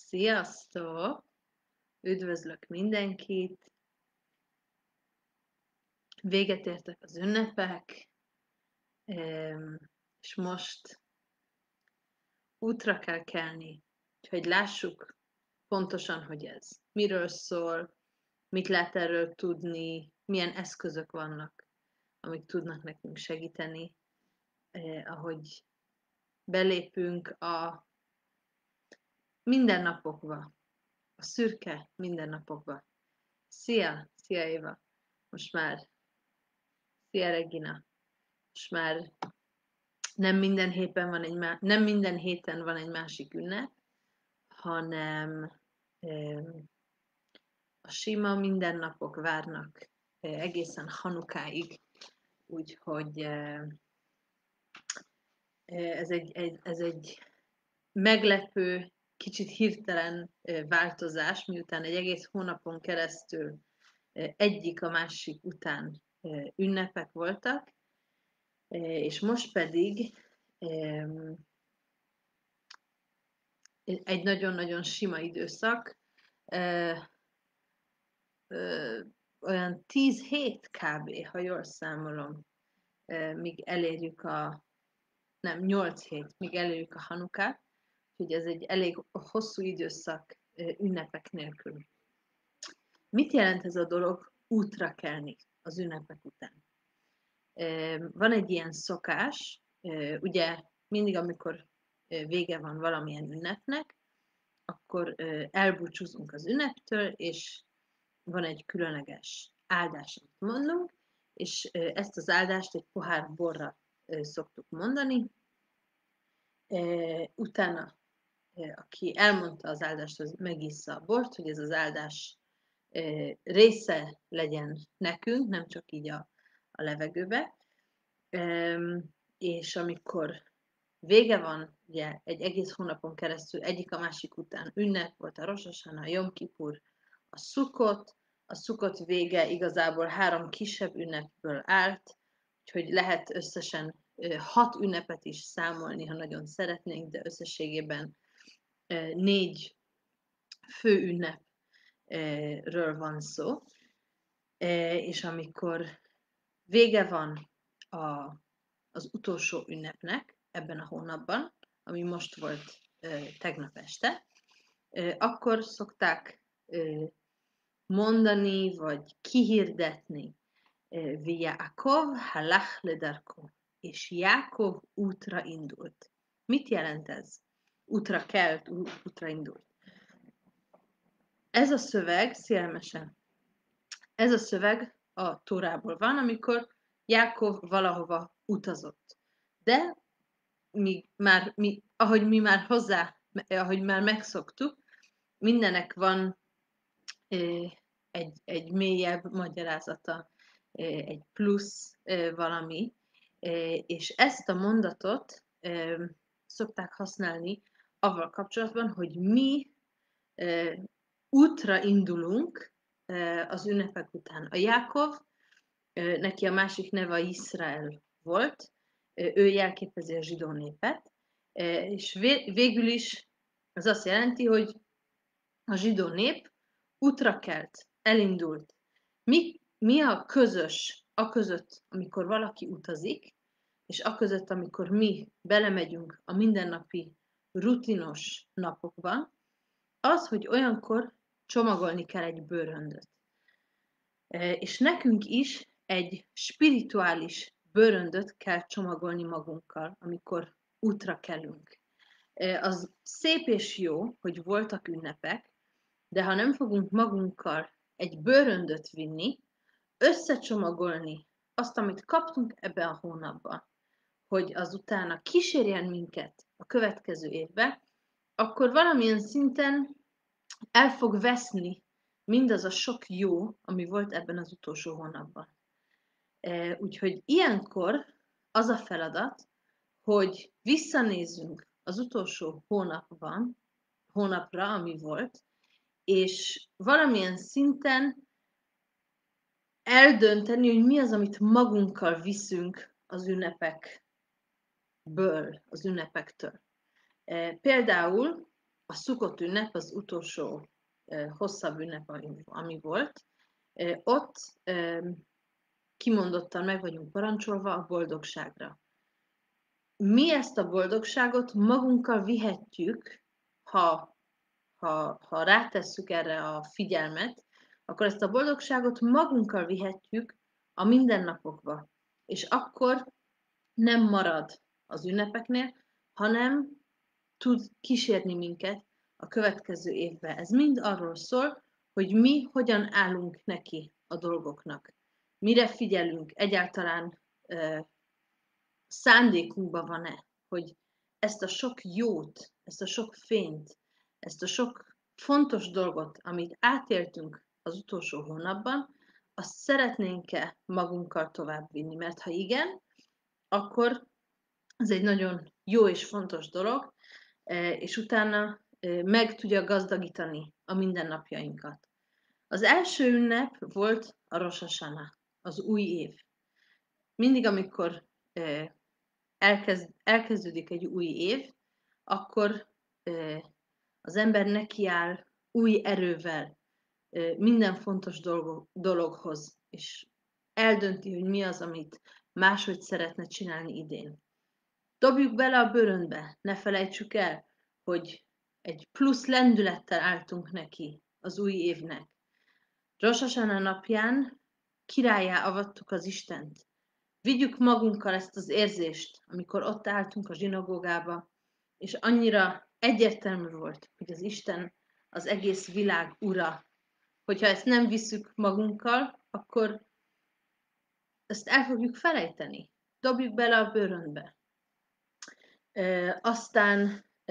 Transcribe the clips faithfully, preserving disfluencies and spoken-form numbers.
Sziasztok! Üdvözlök mindenkit! Véget értek az ünnepek, em, és most útra kell kelni, hogy lássuk pontosan, hogy ez miről szól, mit lehet erről tudni, milyen eszközök vannak, amik tudnak nekünk segíteni, eh, ahogy belépünk a mindennapokba, a szürke mindennapokba. Szia! Szia Éva! Most már Szia Regina! Most már nem minden héten van egy, má- nem minden héten van egy másik ünnep, hanem em, a sima mindennapok várnak eh, egészen Hanukáig, úgyhogy eh, eh, ez egy, egy, ez egy meglepő, kicsit hirtelen eh, változás, miután egy egész hónapon keresztül eh, egyik a másik után eh, ünnepek voltak, eh, és most pedig em, egy nagyon-nagyon sima időszak, ö, ö, olyan tíz hét kb., ha jól számolom, ö, míg elérjük a, nem, nyolc hét, míg elérjük a Hanukát, úgyhogy ez egy elég hosszú időszak ö, ünnepek nélkül. Mit jelent ez a dolog útra kelni az ünnepek után? Ö, van egy ilyen szokás, ö, ugye mindig, amikor ö, vége van valamilyen ünnepnek, akkor elbúcsúzunk az ünneptől, és van egy különleges áldás, amit mondunk, és ezt az áldást egy pohár borra szoktuk mondani. Utána, aki elmondta az áldást, az megissza a bort, hogy ez az áldás része legyen nekünk, nem csak így a, a levegőbe. És amikor vége van, ugye egy egész hónapon keresztül egyik a másik után ünnep volt, a Rosh Hashanah, a Jom Kippur, a Sukkot, a Sukkot vége igazából három kisebb ünnepből állt, úgyhogy lehet összesen hat ünnepet is számolni, ha nagyon szeretnénk, de összességében négy fő ünnepről van szó. És amikor vége van a, az utolsó ünnepnek ebben a hónapban, ami most volt tegnap este, akkor szokták mondani, vagy kihirdetni, Jákov halach ledarko, és Jákov útra indult. Mit jelent ez? Útra kelt, útra indult. Ez a szöveg, szélmesen, ez a szöveg a Tórából van, amikor Jákov valahova utazott. De mi már, mi, ahogy mi már hozzá, ahogy már megszoktuk, mindenek van egy, egy mélyebb magyarázata, egy plusz valami, és ezt a mondatot szokták használni avval kapcsolatban, hogy mi útra indulunk az ünnepek után. A Jákov, neki a másik neve Izrael volt, ő jelképezi a zsidó népet, és végül is az azt jelenti, hogy a zsidó nép útra kelt, elindult. Mi, mi a közös a között, amikor valaki utazik, és a között, amikor mi belemegyünk a mindennapi rutinos napokban, az, hogy olyankor csomagolni kell egy bőröndöt. És nekünk is egy spirituális bőröndöt kell csomagolni magunkkal, amikor útra kelünk. Az szép és jó, hogy voltak ünnepek, de ha nem fogunk magunkkal egy bőröndöt vinni, összecsomagolni azt, amit kaptunk ebben a hónapban, hogy azutána kísérjen minket a következő évbe, akkor valamilyen szinten el fog veszni mindaz a sok jó, ami volt ebben az utolsó hónapban. Úgyhogy ilyenkor az a feladat, hogy visszanézzünk az utolsó hónapban, hónapra, ami volt, és valamilyen szinten eldönteni, hogy mi az, amit magunkkal viszünk az ünnepekből, az ünnepektől. Például a Szukot ünnep, az utolsó hosszabb ünnep, ami volt, ott kimondottan meg vagyunk parancsolva a boldogságra. Mi ezt a boldogságot magunkkal vihetjük, ha, ha, ha rátesszük erre a figyelmet, akkor ezt a boldogságot magunkkal vihetjük a mindennapokba. És akkor nem marad az ünnepeknél, hanem tud kísérni minket a következő évben. Ez mind arról szól, hogy mi hogyan állunk neki a dolgoknak. Mire figyelünk, egyáltalán uh, szándékunkban van-e, hogy ezt a sok jót, ezt a sok fényt, ezt a sok fontos dolgot, amit átéltünk az utolsó hónapban, azt szeretnénk-e magunkkal továbbvinni. Mert ha igen, akkor ez egy nagyon jó és fontos dolog, és utána meg tudja gazdagítani a mindennapjainkat. Az első ünnep volt a Rosh Hashanah, az új év. Mindig, amikor elkezd, elkezdődik egy új év, akkor az ember nekiáll új erővel minden fontos dolog, dologhoz, és eldönti, hogy mi az, amit máshogy szeretne csinálni idén. Dobjuk bele a bőröndbe, ne felejtsük el, hogy egy plusz lendülettel álltunk neki az új évnek. Rosh Hashanah napján királlyá avattuk az Istent. Vigyük magunkkal ezt az érzést, amikor ott álltunk a zsinagógába, és annyira egyértelmű volt, hogy az Isten az egész világ ura. Hogyha ezt nem visszük magunkkal, akkor ezt el fogjuk felejteni. Dobjuk bele a bőröndbe. E, aztán e,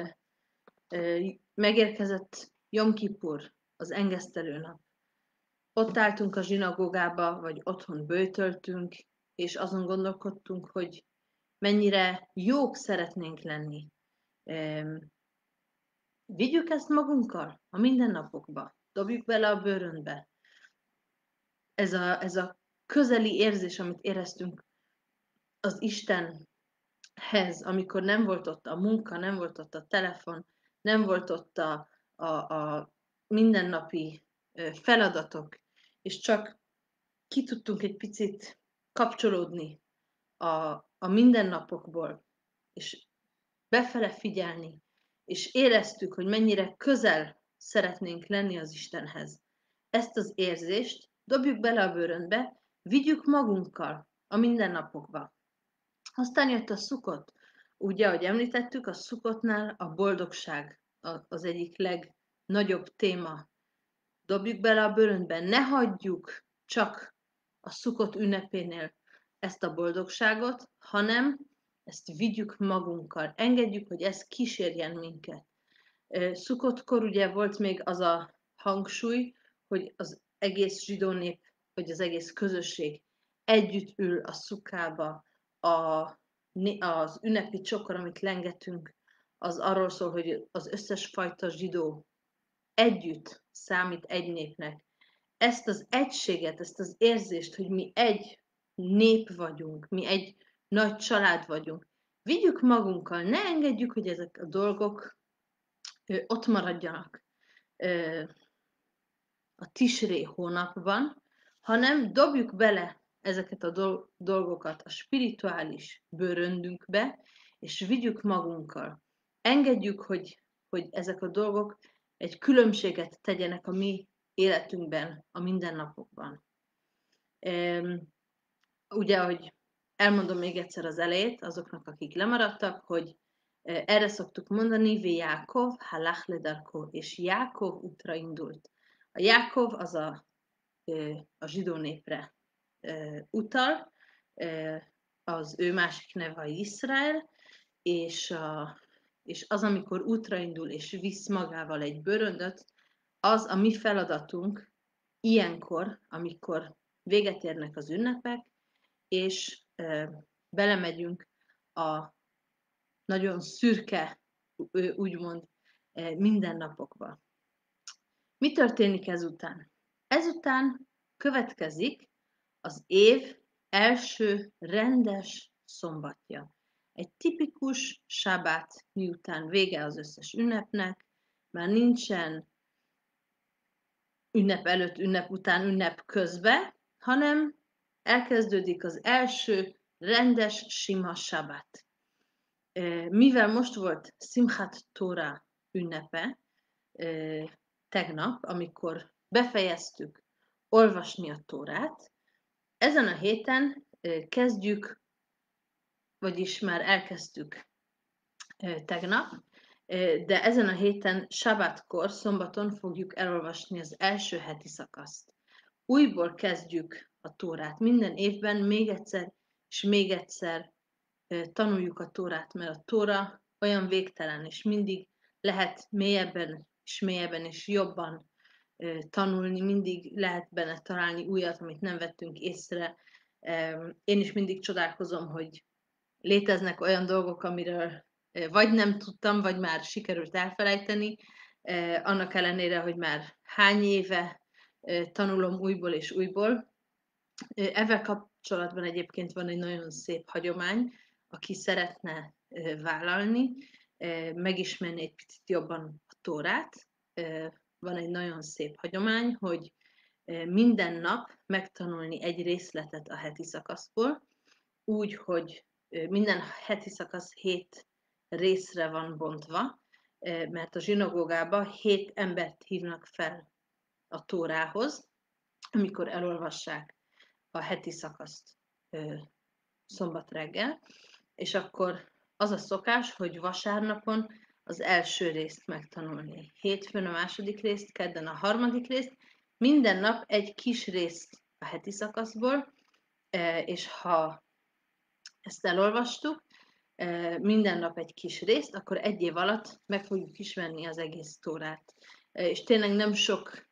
e, megérkezett Jom Kippur, az engesztelő nap. Ott álltunk a zsinagógába, vagy otthon böjtöltünk, és azon gondolkodtunk, hogy mennyire jók szeretnénk lenni. E, vigyük ezt magunkkal a mindennapokba. Dobjuk bele a bőröndbe. Ez a, ez a közeli érzés, amit éreztünk az Istenhez, amikor nem volt ott a munka, nem volt ott a telefon, nem volt ott a, a, a mindennapi feladatok, és csak ki tudtunk egy picit kapcsolódni a, a mindennapokból, és befele figyelni, és éreztük, hogy mennyire közel szeretnénk lenni az Istenhez. Ezt az érzést dobjuk bele a bőröndbe, vigyük magunkkal a mindennapokba. Aztán jött a Szukot. Ugye, ahogy említettük, a Szukotnál a boldogság az egyik legnagyobb téma. Dobjuk bele a bőröndbe, ne hagyjuk csak a Szukot ünnepénél ezt a boldogságot, hanem ezt vigyük magunkkal. Engedjük, hogy ez kísérjen minket. Szukotkor ugye volt még az a hangsúly, hogy az egész zsidó nép, vagy az egész közösség együtt ül a szukába, a, az ünnepi csokor, amit lengetünk, az arról szól, hogy az összes fajta zsidó együtt számít egy népnek. Ezt az egységet, ezt az érzést, hogy mi egy nép vagyunk, mi egy nagy család vagyunk, vigyük magunkkal, ne engedjük, hogy ezek a dolgok ö, ott maradjanak ö, a Tisré hónapban, hanem dobjuk bele ezeket a dolgokat a spirituális bőröndünkbe, és vigyük magunkkal. Engedjük, hogy, hogy ezek a dolgok egy különbséget tegyenek a mi életünkben, a mindennapokban. Ugye, hogy elmondom még egyszer az elejét azoknak, akik lemaradtak, hogy erre szoktuk mondani, Vé Jákov, halach ledarko, és Jákov útra indult. A Jákov az a, a zsidó népre utal, az ő másik neve a Izrael, és, a, és az, amikor útra indul és visz magával egy bőröndöt, az a mi feladatunk ilyenkor, amikor véget érnek az ünnepek, és belemegyünk a nagyon szürke, úgymond mindennapokba. Mi történik ezután? Ezután következik az év első rendes szombatja. Egy tipikus sábát, miután vége az összes ünnepnek, már nincsen ünnep előtt, ünnep után, ünnep közben, hanem elkezdődik az első rendes, sima sabat. Mivel most volt Simchat Tóra ünnepe, tegnap, amikor befejeztük olvasni a Tórát, ezen a héten kezdjük, vagyis már elkezdtük tegnap, de ezen a héten sabatkor, szombaton fogjuk elolvasni az első heti szakaszt. Újból kezdjük a Tórát. Minden évben még egyszer és még egyszer tanuljuk a Tórát, mert a Tóra olyan végtelen, és mindig lehet mélyebben és mélyebben és jobban tanulni, mindig lehet benne találni újat, amit nem vettünk észre. Én is mindig csodálkozom, hogy léteznek olyan dolgok, amiről vagy nem tudtam, vagy már sikerült elfelejteni, annak ellenére, hogy már hány éve tanulom újból és újból. Ezzel kapcsolatban egyébként van egy nagyon szép hagyomány, aki szeretne vállalni, megismerni egy picit jobban a Tórát. Van egy nagyon szép hagyomány, hogy minden nap megtanulni egy részletet a heti szakaszból, úgy, hogy minden heti szakasz hét részre van bontva, mert a zsinagógában hét embert hívnak fel a Tórához, amikor elolvassák a heti szakaszt szombat reggel, és akkor az a szokás, hogy vasárnapon az első részt megtanulni. Hétfőn a második részt, kedden a harmadik részt, minden nap egy kis részt a heti szakaszból, és ha ezt elolvastuk, minden nap egy kis részt, akkor egy év alatt meg fogjuk ismerni az egész Tórát. És tényleg nem sok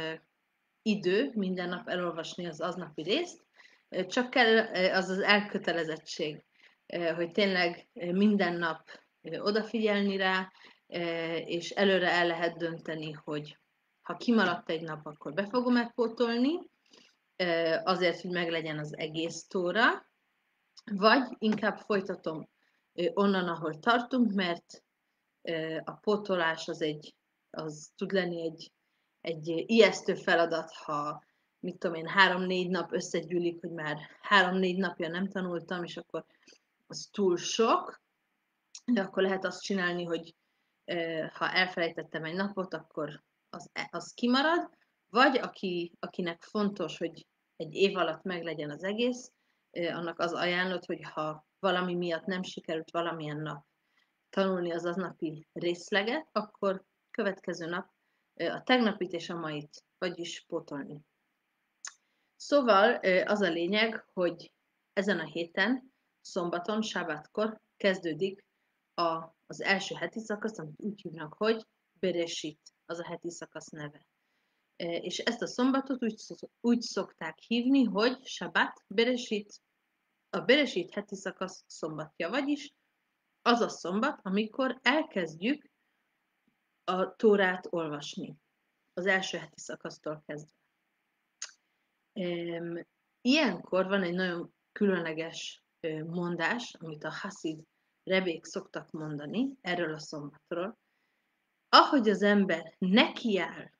idő minden nap elolvasni az aznapi részt, csak kell az az elkötelezettség, hogy tényleg minden nap odafigyelni rá, és előre el lehet dönteni, hogy ha kimaradt egy nap, akkor be fogom megpótolni, azért, hogy meglegyen az egész Tóra, vagy inkább folytatom onnan, ahol tartunk, mert a pótolás az, egy, az tud lenni egy, egy ijesztő feladat, ha mit tudom én, három-négy nap összegyűlik, hogy már három-négy napja nem tanultam, és akkor az túl sok, de akkor lehet azt csinálni, hogy ha elfelejtettem egy napot, akkor az, az kimarad, vagy aki, akinek fontos, hogy egy év alatt meglegyen az egész, annak az ajánlott, hogy ha valami miatt nem sikerült valamilyen nap tanulni az aznapi részleget, akkor következő nap a tegnapit és a mait, vagyis pótolni. Szóval az a lényeg, hogy ezen a héten, szombaton, sábátkor kezdődik a, az első heti szakasz, amit úgy hívnak, hogy Bereshit, az a heti szakasz neve. És ezt a szombatot úgy, úgy szokták hívni, hogy Shabbat Bereshit, a Bereshit heti szakasz szombatja, vagyis az a szombat, amikor elkezdjük a Tórát olvasni, az első heti szakasztól kezdve. Ilyenkor van egy nagyon különleges mondás, amit a haszid rebék szoktak mondani erről a szombatról. Ahogy az ember nekiáll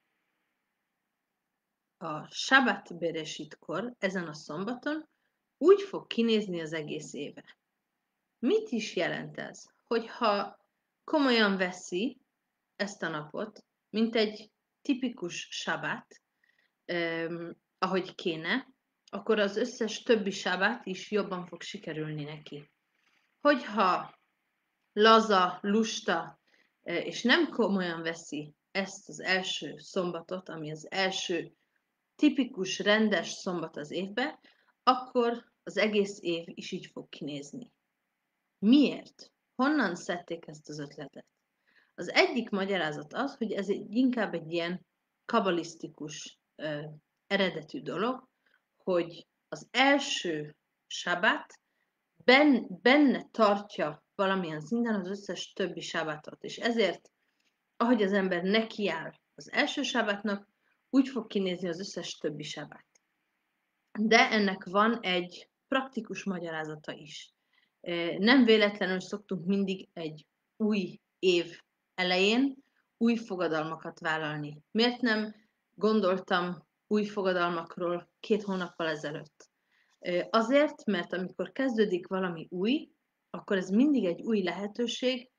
a Shabbat Bereshitkor, ezen a szombaton, úgy fog kinézni az egész éve. Mit is jelent ez? Hogyha komolyan veszi ezt a napot, mint egy tipikus sabát, eh, ahogy kéne, akkor az összes többi sabát is jobban fog sikerülni neki. Hogyha laza, lusta, eh, és nem komolyan veszi ezt az első szombatot, ami az első tipikus, rendes szombat az évben, akkor az egész év is így fog kinézni. Miért? Honnan szedték ezt az ötletet? Az egyik magyarázat az, hogy ez egy, inkább egy ilyen kabalisztikus ö, eredetű dolog, hogy az első sabát ben, benne tartja valamilyen szinten az összes többi sabatot, és ezért, ahogy az ember nekiáll az első sabátnak, úgy fog kinézni az összes többi sabát. De ennek van egy praktikus magyarázata is. Nem véletlenül szoktunk mindig egy új év elején új fogadalmakat vállalni? Miért nem gondoltam új fogadalmakról két hónappal ezelőtt? Azért, mert amikor kezdődik valami új, akkor ez mindig egy új lehetőség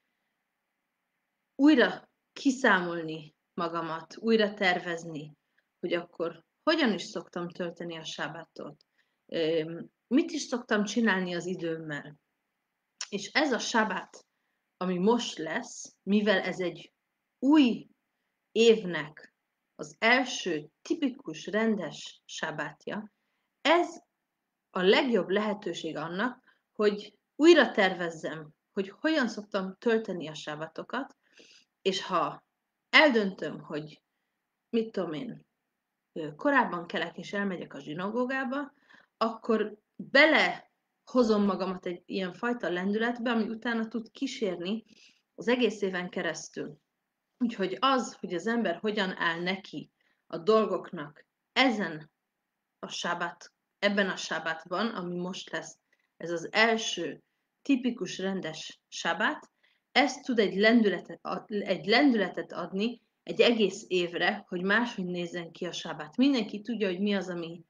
újra kiszámolni magamat, újra tervezni, hogy akkor hogyan is szoktam tölteni a sábátot, mit is szoktam csinálni az időmmel. És ez a sábát, ami most lesz, mivel ez egy új évnek az első tipikus, rendes sábátja, ez a legjobb lehetőség annak, hogy újra tervezzem, hogy hogyan szoktam tölteni a sábatokat, és ha eldöntöm, hogy mit tudom én, korábban kelek és elmegyek a zsinagógába, akkor belehozom magamat egy ilyen fajta lendületbe, ami utána tud kísérni az egész éven keresztül. Úgyhogy az, hogy az ember hogyan áll neki a dolgoknak ezen a sábát, ebben a sábátban, ami most lesz, ez az első tipikus rendes sábát, ez tud egy lendületet, egy lendületet adni egy egész évre, hogy máshogy nézzen ki a sábát. Mindenki tudja, hogy mi az, ami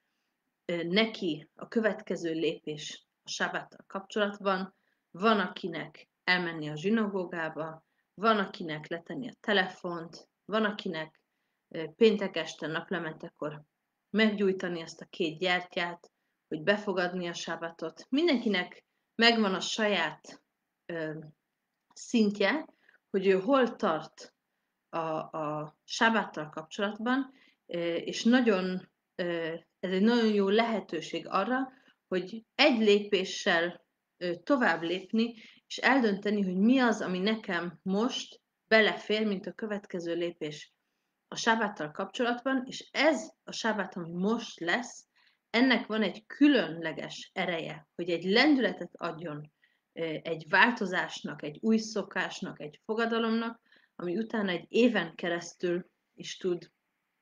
neki a következő lépés a sábáttal kapcsolatban. Van, akinek elmenni a zsinagógába, van, akinek letenni a telefont, van, akinek péntek este naplementekor meggyújtani ezt a két gyertyát, hogy befogadni a sábatot. Mindenkinek megvan a saját ö, szintje, hogy ő hol tart a, a sábáttal kapcsolatban, és nagyon, ez egy nagyon jó lehetőség arra, hogy egy lépéssel tovább lépni, és eldönteni, hogy mi az, ami nekem most belefér, mint a következő lépés a sábáttal kapcsolatban, és ez a sábát, ami most lesz, ennek van egy különleges ereje, hogy egy lendületet adjon egy változásnak, egy új szokásnak, egy fogadalomnak, ami utána egy éven keresztül is tud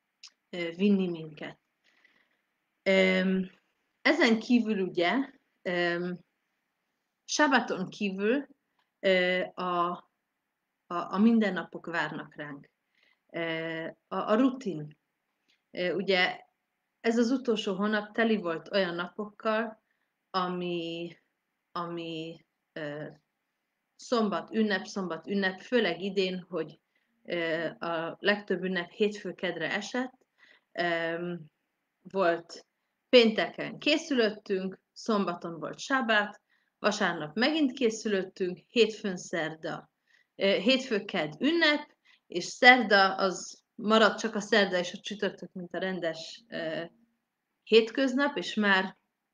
vinni minket. Ezen kívül ugye, sábáton kívül a, a, a mindennapok várnak ránk. A, a rutin. Ugye ez az utolsó hónap teli volt olyan napokkal, ami, ami szombat, ünnep, szombat, ünnep, főleg idén, hogy a legtöbb ünnep hétfő-kedre esett. Volt pénteken készülöttünk, szombaton volt sábát, vasárnap megint készülöttünk, hétfőn szerda, hétfő-kedd ünnep, és szerda az maradt csak a szerda és a csütörtök, mint a rendes hétköznap, és már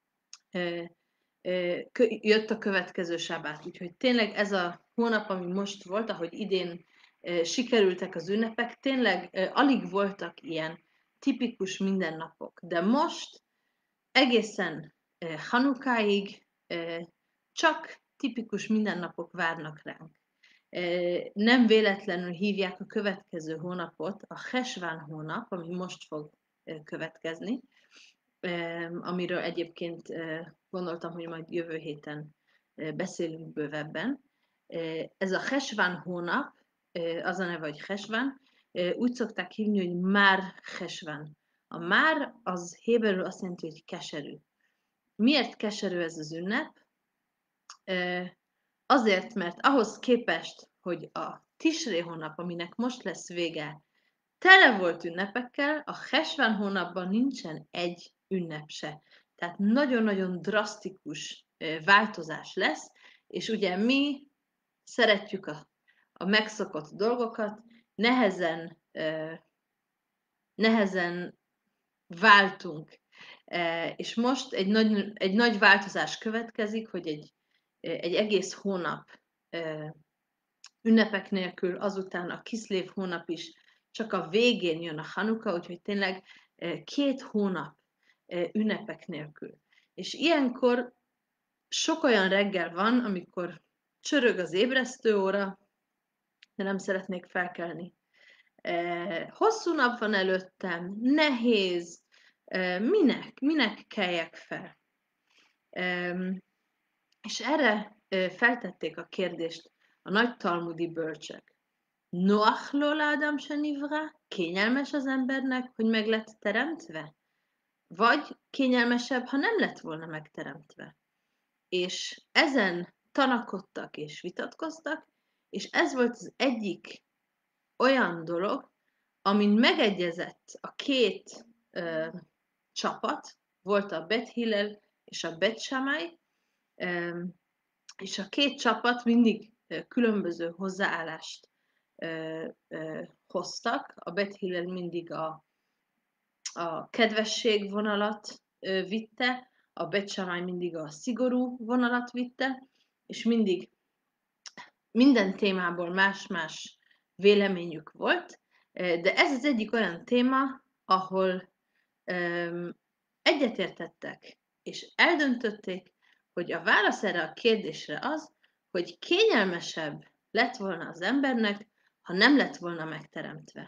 jött a következő sábát. Úgyhogy tényleg ez a hónap, ami most volt, ahogy idén sikerültek az ünnepek, tényleg alig voltak ilyen tipikus mindennapok. De most egészen Hanukáig csak tipikus mindennapok várnak ránk. Nem véletlenül hívják a következő hónapot a Hesván hónap, ami most fog következni, amiről egyébként gondoltam, hogy majd jövő héten beszélünk bővebben. Ez a Hesván hónap, az a neve, hogy Hesván, úgy szokták hívni, hogy Már Hesván. A Már az héberül azt jelenti, hogy keserű. Miért keserű ez az ünnep? Azért, mert ahhoz képest, hogy a Tisré hónap, aminek most lesz vége, tele volt ünnepekkel, a Hesván hónapban nincsen egy ünnep se. Tehát nagyon-nagyon drasztikus változás lesz, és ugye mi szeretjük a, a megszokott dolgokat, nehezen, nehezen váltunk. És most egy nagy, egy nagy változás következik, hogy egy, egy egész hónap ünnepek nélkül, azután a Kiszlév hónap is csak a végén jön a Hanuka, úgyhogy tényleg két hónap ünnepek nélkül. És ilyenkor sok olyan reggel van, amikor csörög az ébresztőóra, de nem szeretnék felkelni. Hosszú nap van előttem, nehéz, minek, minek keljek fel? És erre feltették a kérdést a nagy talmudi bölcsek. Noach lo la'adam shenivra, kényelmes az embernek, hogy meg lett teremtve? Vagy kényelmesebb, ha nem lett volna megteremtve? És ezen tanakodtak és vitatkoztak, és ez volt az egyik olyan dolog, amin megegyezett a két ö, csapat, volt a Bet Hillel és a Bet Shammai, ö, és a két csapat mindig ö, különböző hozzáállást ö, ö, hoztak. A Bet Hillel mindig a, a kedvesség vonalat ö, vitte, a Bet Shammai mindig a szigorú vonalat vitte, és mindig minden témából más-más véleményük volt, de ez az egyik olyan téma, ahol um, egyetértettek, és eldöntötték, hogy a válasz erre a kérdésre az, hogy kényelmesebb lett volna az embernek, ha nem lett volna megteremtve.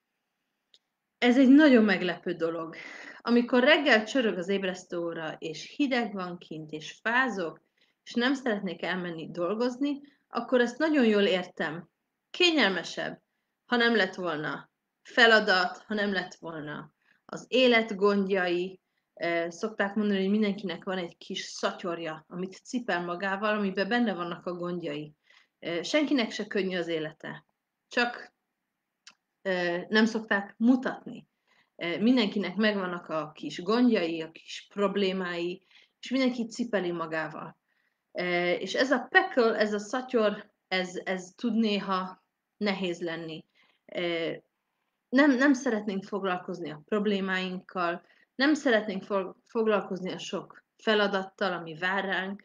Ez egy nagyon meglepő dolog. Amikor reggel csörög az ébresztőóra, és hideg van kint, és fázok, és nem szeretnék elmenni dolgozni, akkor ezt nagyon jól értem. Kényelmesebb, ha nem lett volna feladat, ha nem lett volna az élet gondjai. Szokták mondani, hogy mindenkinek van egy kis szatyorja, amit cipel magával, amiben benne vannak a gondjai. Senkinek se könnyű az élete. Csak nem szokták mutatni. Mindenkinek megvannak a kis gondjai, a kis problémái, és mindenki cipeli magával. És ez a pekel, ez a szatyor, ez, ez tud néha nehéz lenni. Nem, nem szeretnénk foglalkozni a problémáinkkal, nem szeretnénk foglalkozni a sok feladattal, ami vár ránk,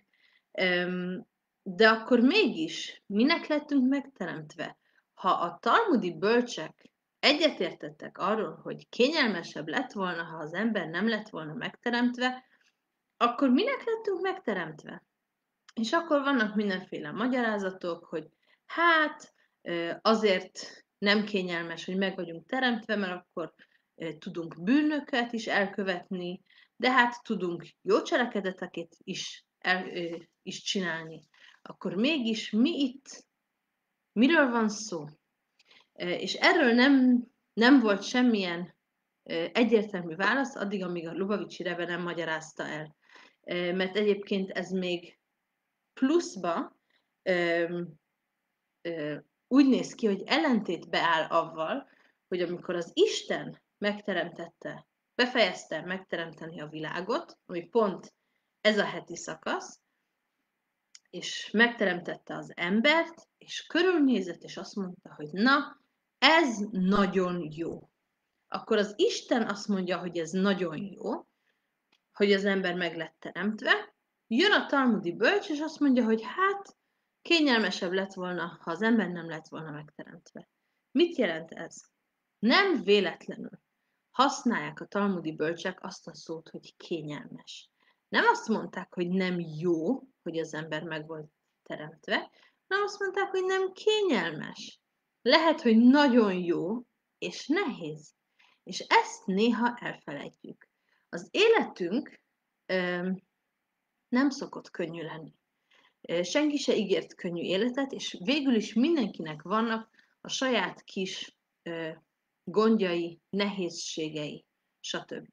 de akkor mégis minek lettünk megteremtve? Ha a talmudi bölcsek egyetértettek arról, hogy kényelmesebb lett volna, ha az ember nem lett volna megteremtve, akkor minek lettünk megteremtve? És akkor vannak mindenféle magyarázatok, hogy hát azért nem kényelmes, hogy meg vagyunk teremtve, mert akkor tudunk bűnöket is elkövetni, de hát tudunk jó cselekedeteket is, el, is csinálni. Akkor mégis mi itt, miről van szó? És erről nem, nem volt semmilyen egyértelmű válasz, addig, amíg a Lubavicsi Rebbe nem magyarázta el. Mert egyébként ez még pluszba ö, ö, úgy néz ki, hogy ellentétbe áll avval, hogy amikor az Isten megteremtette, befejezte megteremteni a világot, ami pont ez a heti szakasz, és megteremtette az embert, és körülnézett, és azt mondta, hogy na, ez nagyon jó. Akkor az Isten azt mondja, hogy ez nagyon jó, hogy az ember meg lett teremtve, jön a talmudi bölcs, és azt mondja, hogy hát kényelmesebb lett volna, ha az ember nem lett volna megteremtve. Mit jelent ez? Nem véletlenül használják a talmudi bölcsek azt a szót, hogy kényelmes. Nem azt mondták, hogy nem jó, hogy az ember meg volt teremtve, hanem azt mondták, hogy nem kényelmes. Lehet, hogy nagyon jó, és nehéz. És ezt néha elfelejtjük. Az életünk ö, nem szokott könnyű lenni. Senki se ígért könnyű életet, és végül is mindenkinek vannak a saját kis ö, gondjai, nehézségei, stb.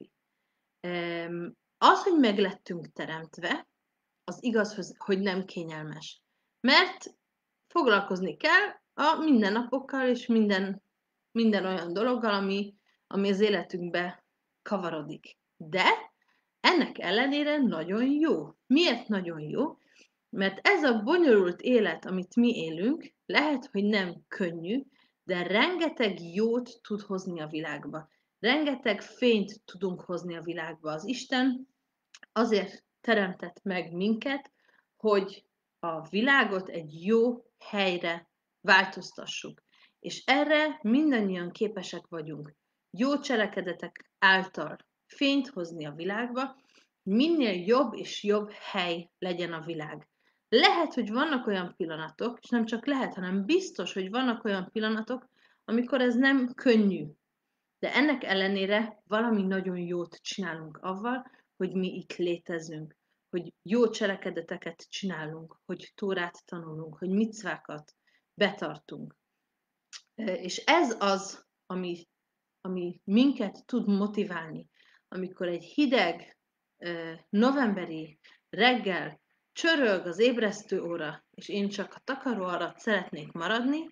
Az, hogy meg lettünk teremtve, az igaz, hogy nem kényelmes. Mert foglalkozni kell a mindennapokkal és minden, minden olyan dologgal, ami, ami az életünkbe kavarodik. De ennek ellenére nagyon jó. Miért nagyon jó? Mert ez a bonyolult élet, amit mi élünk, lehet, hogy nem könnyű, de rengeteg jót tud hozni a világba. Rengeteg fényt tudunk hozni a világba. Az Isten azért teremtett meg minket, hogy a világot egy jó helyre változtassuk. És erre mindannyian képesek vagyunk. Jó cselekedetek által fényt hozni a világba, minél jobb és jobb hely legyen a világ. Lehet, hogy vannak olyan pillanatok, és nem csak lehet, hanem biztos, hogy vannak olyan pillanatok, amikor ez nem könnyű. De ennek ellenére valami nagyon jót csinálunk avval, hogy mi itt létezünk, hogy jó cselekedeteket csinálunk, hogy Tórát tanulunk, hogy micvákat betartunk. És ez az, ami, ami minket tud motiválni, amikor egy hideg novemberi reggel csörög az ébresztő óra, és én csak a takaró alatt szeretnék maradni,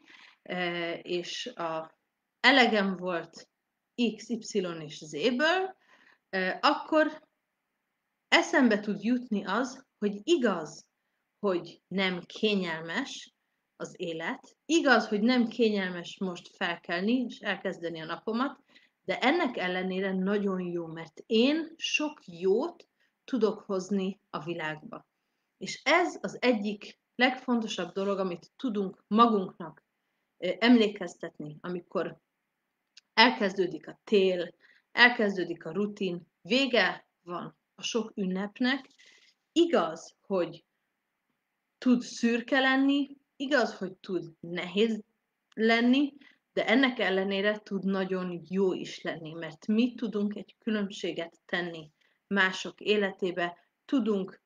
és a elegem volt X, Y és Z-ből, akkor eszembe tud jutni az, hogy igaz, hogy nem kényelmes az élet, igaz, hogy nem kényelmes most felkelni és elkezdeni a napomat, de ennek ellenére nagyon jó, mert én sok jót tudok hozni a világba. És ez az egyik legfontosabb dolog, amit tudunk magunknak emlékeztetni, amikor elkezdődik a tél, elkezdődik a rutin, vége van a sok ünnepnek. Igaz, hogy tud szürke lenni, igaz, hogy tud nehéz lenni, de ennek ellenére tud nagyon jó is lenni, mert mi tudunk egy különbséget tenni mások életébe, tudunk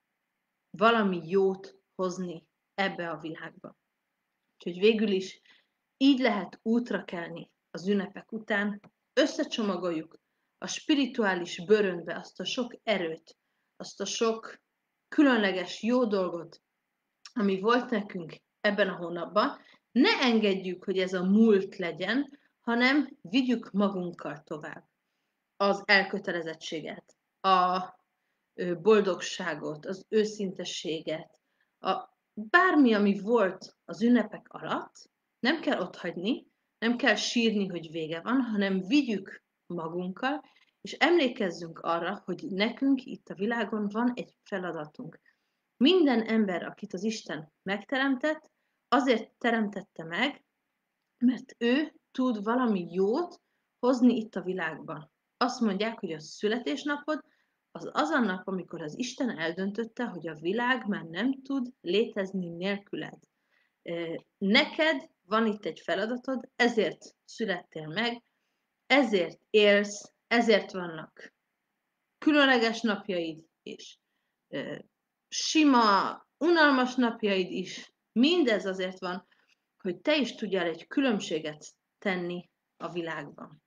valami jót hozni ebbe a világba. Úgyhogy végül is így lehet útra kelni az ünnepek után, összecsomagoljuk a spirituális bőröndbe azt a sok erőt, azt a sok különleges jó dolgot, ami volt nekünk ebben a hónapban, ne engedjük, hogy ez a múlt legyen, hanem vigyük magunkkal tovább az elkötelezettséget, a boldogságot, az őszintességet, a bármi, ami volt az ünnepek alatt, nem kell otthagyni, nem kell sírni, hogy vége van, hanem vigyük magunkkal, és emlékezzünk arra, hogy nekünk itt a világon van egy feladatunk. Minden ember, akit az Isten megteremtett, azért teremtette meg, mert ő tud valami jót hozni itt a világban. Azt mondják, hogy a születésnapod az az a nap, amikor az Isten eldöntötte, hogy a világ már nem tud létezni nélküled. Neked van itt egy feladatod, ezért születtél meg, ezért élsz, ezért vannak különleges napjaid is, sima, unalmas napjaid is, mindez azért van, hogy te is tudjál egy különbséget tenni a világban.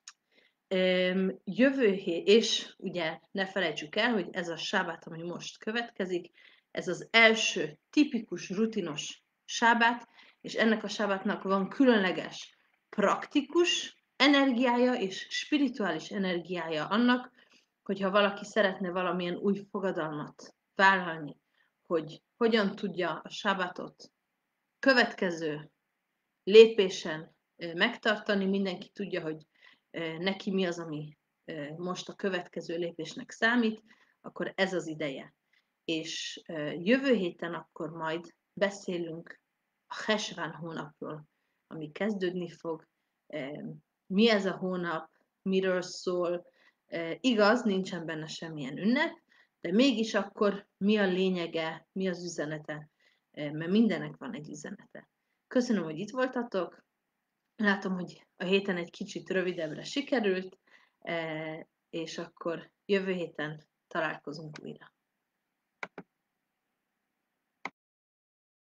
Jövő hét, és ugye ne felejtsük el, hogy ez a sábát, ami most következik, ez az első tipikus, rutinos sábát, és ennek a sábátnak van különleges, praktikus energiája és spirituális energiája annak, hogyha valaki szeretne valamilyen új fogadalmat vállalni, hogy hogyan tudja a sábátot következő lépésen megtartani, mindenki tudja, hogy neki mi az, ami most a következő lépésnek számít, akkor ez az ideje. És jövő héten akkor majd beszélünk a Hesván hónapról, ami kezdődni fog. Mi ez a hónap, miről szól, igaz, nincsen benne semmilyen ünnep, de mégis akkor mi a lényege, mi az üzenete, mert mindennek van egy üzenete. Köszönöm, hogy itt voltatok. Látom, hogy a héten egy kicsit rövidebbre sikerült, és akkor jövő héten találkozunk újra.